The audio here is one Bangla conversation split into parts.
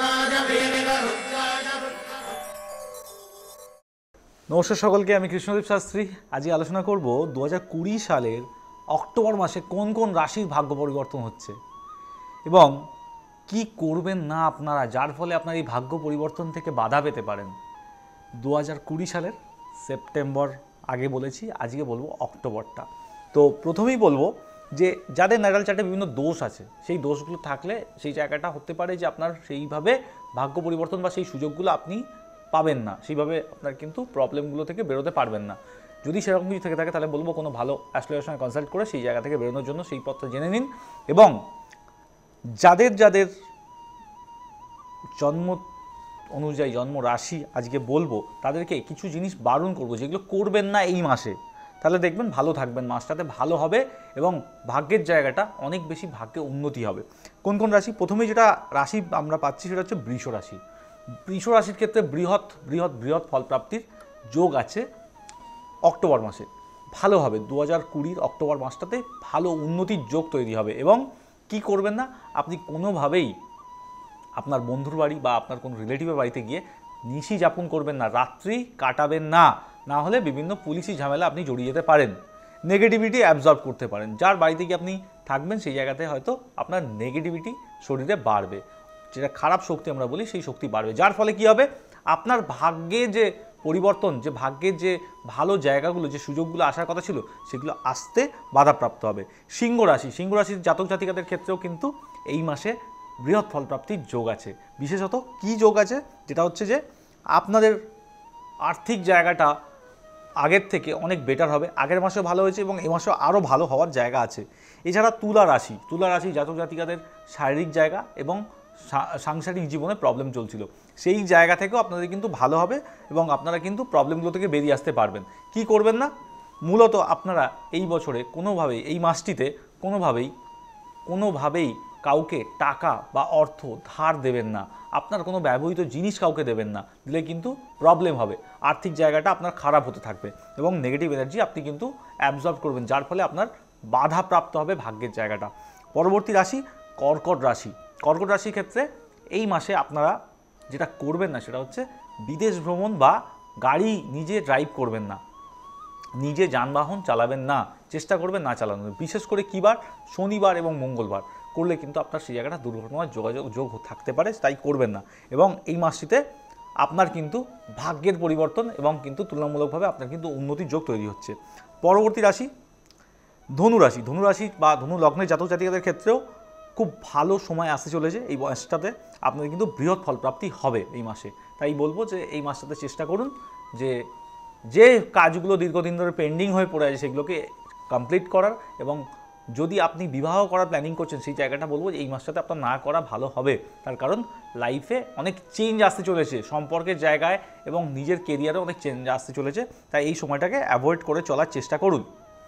নমস্কার সকলকে, আমি কৃষ্ণদীপ শাস্ত্রী। আজকে আলোচনা করব 2020 সালের অক্টোবর মাসে কোন কোন রাশির ভাগ্য পরিবর্তন হচ্ছে এবং কি করবেন না আপনারা, যার ফলে আপনার এই ভাগ্য পরিবর্তন থেকে বাধা পেতে পারেন। 2020 সালের সেপ্টেম্বর আগে বলেছি, আজকে বলবো অক্টোবরটা। তো প্রথমেই বলবো যে যাদের ন্যাটাল চার্টে বিভিন্ন দোষ আছে, সেই দোষগুলো থাকলে সেই জায়গাটা হতে পারে যে আপনার সেইভাবে ভাগ্য পরিবর্তন বা সেই সুযোগগুলো আপনি পাবেন না, সেইভাবে আপনার কিন্তু প্রবলেমগুলো থেকে বেরোতে পারবেন না। যদি সেরকম কিছু থেকে থাকে তাহলে বলবো কোনো ভালো অ্যাস্ট্রোলজারের সঙ্গে কনসাল্ট করে সেই জায়গা থেকে বেরোনোর জন্য সেই পথটা জেনে নিন। এবং যাদের যাদের জন্ম অনুযায়ী জন্ম রাশি আজকে বলবো, তাদেরকে কিছু জিনিস বারণ করবো যেগুলো করবেন না এই মাসে, তাহলে দেখবেন ভালো থাকবেন, মাসটাতে ভালো হবে এবং ভাগ্যের জায়গাটা অনেক বেশি ভাগ্যে উন্নতি হবে। কোন কোন রাশি? প্রথমেই যেটা রাশি আমরা পাচ্ছি সেটা হচ্ছে বৃষ রাশি। বৃষ রাশির ক্ষেত্রে বৃহৎ বৃহৎ বৃহৎ ফলপ্রাপ্তির যোগ আছে অক্টোবর মাসে। ভালো হবে, 2020 অক্টোবর মাসটাতে ভালো উন্নতির যোগ তৈরি হবে। এবং কি করবেন না, আপনি কোনোভাবেই আপনার বন্ধুর বাড়ি বা আপনার কোনো রিলেটিভের বাড়িতে গিয়ে নিশি যাপন করবেন না, রাত্রি কাটাবেন না, না হলে বিভিন্ন পুলিশি ঝামেলা আপনি জড়িয়ে যেতে পারেন, নেগেটিভিটি অ্যাবজর্ব করতে পারেন। যার বাড়িতে গিয়ে আপনি থাকবেন সেই জায়গাতে হয়তো আপনার নেগেটিভিটি শরীরে বাড়বে, যেটা খারাপ শক্তি আমরা বলি, সেই শক্তি বাড়বে। যার ফলে কি হবে, আপনার ভাগ্যে যে পরিবর্তন, যে ভাগ্যের যে ভালো জায়গাগুলো, যে সুযোগগুলো আসার কথা ছিল, সেগুলো আসতে বাধাপ্রাপ্ত হবে। সিংহ রাশি, সিংহ রাশির জাতক জাতিকাদের ক্ষেত্রেও কিন্তু এই মাসে বৃহৎ ফলপ্রাপ্তির যোগ আছে। বিশেষত কি যোগ আছে, যেটা হচ্ছে যে আপনাদের আর্থিক জায়গাটা আগের থেকে অনেক বেটার হবে। আগের মাসেও ভালো হয়েছে এবং এই মাসেও আরও ভালো হওয়ার জায়গা আছে। এছাড়া তুলা রাশি, তুলা রাশি জাতক জাতিকাদের শারীরিক জায়গা এবং সাংসারিক জীবনে প্রবলেম চলছিল, সেই জায়গা থেকেও আপনাদের কিন্তু ভালো হবে এবং আপনারা কিন্তু প্রবলেমগুলো থেকে বেরিয়ে আসতে পারবেন। কি করবেন না, মূলত আপনারা এই বছরে কোনোভাবেই, এই মাসটিতে কোনোভাবেই কাউকে টাকা বা অর্থ ধার দেবেন না, আপনার কোনো ব্যবহৃত জিনিস কাউকে দেবেন না, দিলে কিন্তু প্রবলেম হবে, আর্থিক জায়গাটা আপনার খারাপ হতে থাকবে এবং নেগেটিভ এনার্জি আপনি কিন্তু অ্যাবজর্ব করবেন, যার ফলে আপনার বাধাপ্রাপ্ত হবে ভাগ্যের জায়গাটা। পরবর্তী রাশি কর্কট রাশি। কর্কট রাশির ক্ষেত্রে এই মাসে আপনারা যেটা করবেন না সেটা হচ্ছে বিদেশ ভ্রমণ বা গাড়ি নিজে ড্রাইভ করবেন না, নিজে যানবাহন চালাবেন না, চেষ্টা করবেন না চালানোর। বিশেষ করে কী বার? শনিবার এবং মঙ্গলবার করলে কিন্তু আপনার সেই জায়গাটা দুর্ঘটনার যোগ থাকতে পারে, তাই করবেন না। এবং এই মাসটিতে আপনার কিন্তু ভাগ্যের পরিবর্তন এবং কিন্তু তুলনামূলকভাবে আপনার কিন্তু উন্নতির যোগ তৈরি হচ্ছে। পরবর্তী রাশি ধনু রাশি। ধনু রাশি বা ধনু লগ্নের জাতক জাতিকাদের ক্ষেত্রেও খুব ভালো সময় আসতে চলেছে। এই মাসটাতে আপনাদের কিন্তু বৃহৎ ফলপ্রাপ্তি হবে এই মাসে। তাই বলবো যে এই মাসটাতে চেষ্টা করুন যে কাজগুলো দীর্ঘদিন ধরে পেন্ডিং হয়ে পড়ে আছে সেগুলোকে কমপ্লিট করার। এবং যদি আপনি বিবাহ করার প্ল্যানিং করছেন, সেই জায়গাটা বলবো যে এই মাসটাতে আপনার না করা ভালো হবে। তার কারণ লাইফে অনেক চেঞ্জ আসতে চলেছে, সম্পর্কের জায়গায় এবং নিজের কেরিয়ারে অনেক চেঞ্জ আসতে চলেছে, তাই এই সময়টাকে অ্যাভয়েড করে চলার চেষ্টা করুন।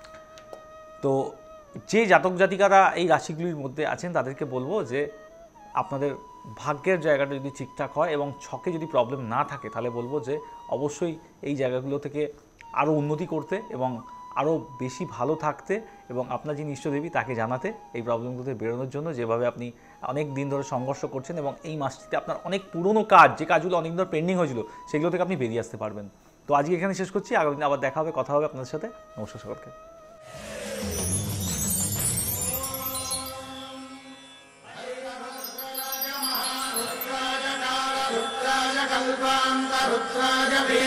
তো যে জাতক জাতিকারা এই রাশিগুলির মধ্যে আছেন তাদেরকে বলবো যে আপনাদের ভাগ্যের জায়গাটা যদি ঠিকঠাক হয় এবং ছকে যদি প্রবলেম না থাকে, তাহলে বলবো যে অবশ্যই এই জায়গাগুলো থেকে আরও উন্নতি করতে এবং আরও বেশি ভালো থাকতে এবং আপনার যিনি ইষ্টদেবী তাকে জানাতে এই প্রবলেমগুলো থেকে বেরোনোর জন্য, যেভাবে আপনি অনেক দিন ধরে সংঘর্ষ করছেন এবং এই মাসটিতে আপনার অনেক পুরনো কাজ, যে কাজগুলো অনেক দিন পেন্ডিং হয়েছিল, সেগুলো থেকে আপনি বেরিয়ে আসতে পারবেন। তো আজকে এখানে শেষ করছি, আগামী দিন আবার দেখা হবে, কথা হবে আপনাদের সাথে। নমস্কার সকলকে। रुद्राय